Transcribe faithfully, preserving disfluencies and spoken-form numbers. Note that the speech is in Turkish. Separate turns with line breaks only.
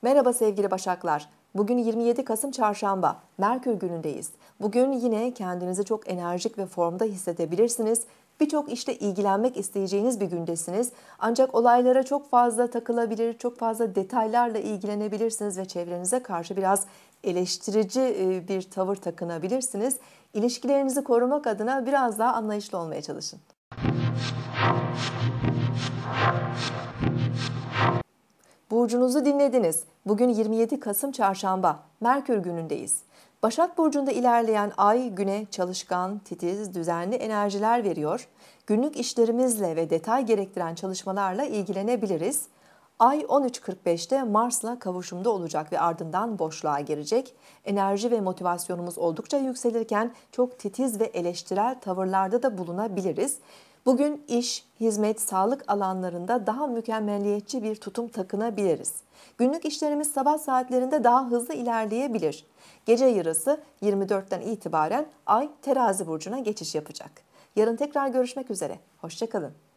Merhaba sevgili Başaklar. Bugün yirmi yedi Kasım Çarşamba, Merkür günündeyiz. Bugün yine kendinizi çok enerjik ve formda hissedebilirsiniz. Birçok işte ilgilenmek isteyeceğiniz bir gündesiniz. Ancak olaylara çok fazla takılabilir, çok fazla detaylarla ilgilenebilirsiniz ve çevrenize karşı biraz eleştirici bir tavır takınabilirsiniz. İlişkilerinizi korumak adına biraz daha anlayışlı olmaya çalışın. Burcunuzu dinlediniz. Bugün yirmi yedi Kasım Çarşamba, Merkür günündeyiz. Başak Burcu'nda ilerleyen ay güne çalışkan, titiz, düzenli enerjiler veriyor. Günlük işlerimizle ve detay gerektiren çalışmalarla ilgilenebiliriz. Ay on üç kırk beşte Mars'la kavuşumda olacak ve ardından boşluğa girecek. Enerji ve motivasyonumuz oldukça yükselirken çok titiz ve eleştirel tavırlarda da bulunabiliriz. Bugün iş, hizmet, sağlık alanlarında daha mükemmeliyetçi bir tutum takınabiliriz. Günlük işlerimiz sabah saatlerinde daha hızlı ilerleyebilir. Gece yarısı yirmi dörtten itibaren Ay Terazi burcuna geçiş yapacak. Yarın tekrar görüşmek üzere. Hoşça kalın.